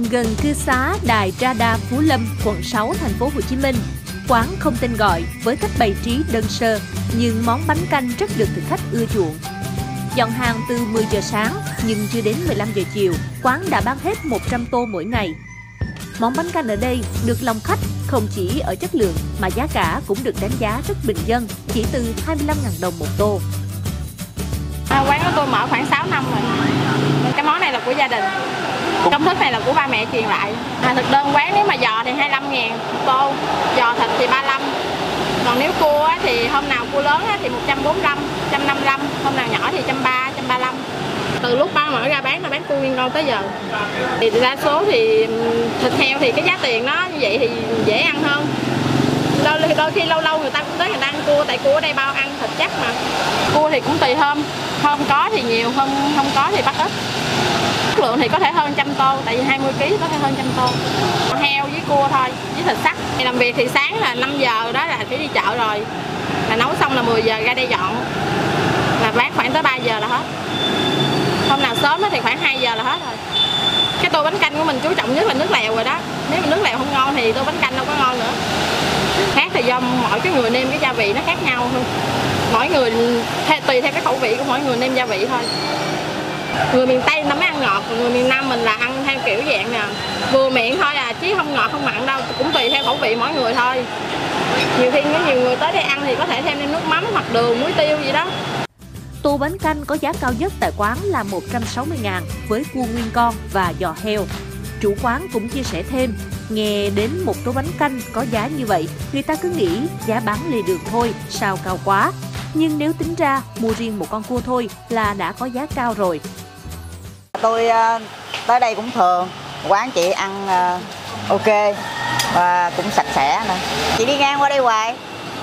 gần cư xá Đài Radar Phú Lâm, quận 6, thành phố Hồ Chí Minh. Quán không tên gọi với cách bày trí đơn sơ, nhưng món bánh canh rất được thực khách ưa chuộng. Dọn hàng từ 10 giờ sáng, nhưng chưa đến 15 giờ chiều, quán đã bán hết 100 tô mỗi ngày. Món bánh canh ở đây được lòng khách không chỉ ở chất lượng mà giá cả cũng được đánh giá rất bình dân, chỉ từ 25.000 đồng một tô. Quán của tôi mở khoảng 6 năm rồi. Cái món này là của gia đình. Công thức này là của ba mẹ truyền lại. Thực đơn quán nếu mà giò thì 25.000 một tô, giò thịt thì 35. Còn nếu cua thì hôm nào cua lớn thì 145, 155, hôm nào nhỏ thì 130, 135. Từ lúc ba mở ra bán là bán cua nguyên con tới giờ. Thì đa số thì thịt heo thì cái giá tiền nó như vậy thì dễ ăn hơn. Đôi khi lâu lâu người ta cũng tới người ta ăn cua, tại cua ở đây bao ăn thịt chắc mà. Cua thì cũng tùy hôm có thì nhiều, hôm không có thì bắt ít. Chất lượng thì có thể hơn 100 tô, tại vì 20 kg có thể hơn 100 tô. Heo với cua thôi, với thịt sắt. Làm việc thì sáng là 5 giờ đó là phải đi chợ rồi. Là nấu xong là 10 giờ ra đây dọn. Là bán khoảng tới 3 giờ là hết. Hôm nào sớm thì khoảng 2 giờ là hết rồi. Cái tô bánh canh của mình chú trọng nhất là nước lèo rồi đó. Nếu mà nước lèo không ngon thì tô bánh canh đâu có ngon nữa. Khác thì do mỗi cái người nêm cái gia vị nó khác nhau thôi. Mỗi người tùy theo cái khẩu vị của mỗi người nêm gia vị thôi. Người miền Tây nó mới ăn ngọt, người miền Nam mình là ăn theo kiểu dạng nè, vừa miệng thôi chứ không ngọt không mặn đâu, cũng tùy theo khẩu vị mỗi người thôi. Nhiều khi có nhiều người tới đây ăn thì có thể thêm nước mắm hoặc đường, muối tiêu gì đó. Tô bánh canh có giá cao nhất tại quán là 160.000 với cua nguyên con và giò heo. Chủ quán cũng chia sẻ thêm, nghe đến một tô bánh canh có giá như vậy, người ta cứ nghĩ giá bán lề đường thôi, sao cao quá. Nhưng nếu tính ra mua riêng một con cua thôi là đã có giá cao rồi. Tôi tới đây cũng thường, quán chị ăn ok và cũng sạch sẽ nữa. Chị đi ngang qua đây hoài,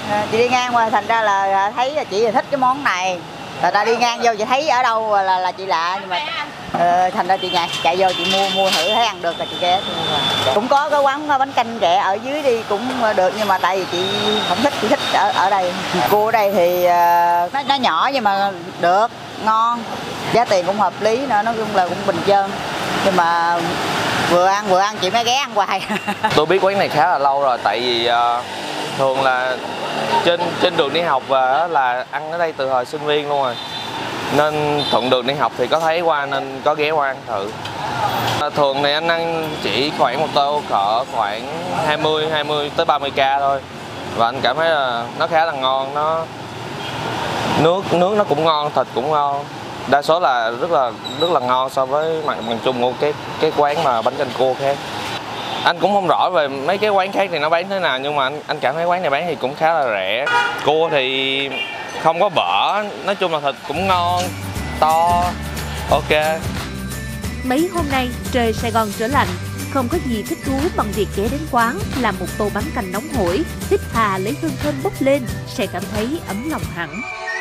thành ra là thấy là chị thích cái món này. Người ta đi ngang vô chị thấy ở đâu là chị lạ, nhưng mà thành ra chị chạy vô chị mua thử thấy ăn được là chị ghé. Cũng có cái quán bánh canh rẻ ở dưới đi cũng được, nhưng mà tại vì chị không thích, chị thích ở đây. Cua ở đây thì nó nhỏ nhưng mà được, ngon, giá tiền cũng hợp lý nữa, nói chung là cũng bình dân. Nhưng mà vừa ăn chị mới ghé ăn hoài. Tôi biết quán này khá là lâu rồi, tại vì thường là trên đường đi học về là ăn ở đây từ hồi sinh viên luôn rồi, nên thuận đường đi học thì có thấy qua nên có ghé qua ăn thử. Thường thì anh ăn chỉ khoảng một tô cỡ khoảng 20 tới 30k thôi, và anh cảm thấy là nó khá là ngon, nước nó cũng ngon, thịt cũng ngon, đa số là rất là ngon so với mặt bằng chung của cái quán mà bánh canh cua khác. Anh cũng không rõ về mấy cái quán khác thì nó bán thế nào, nhưng mà anh cảm thấy quán này bán thì cũng khá là rẻ. Cua thì không có bở, nói chung là thịt cũng ngon, to, ok. Mấy hôm nay trời Sài Gòn trở lạnh, không có gì thích thú bằng việc ghé đến quán làm một tô bánh canh nóng hổi, hít hà lấy hương thơm bốc lên sẽ cảm thấy ấm lòng hẳn.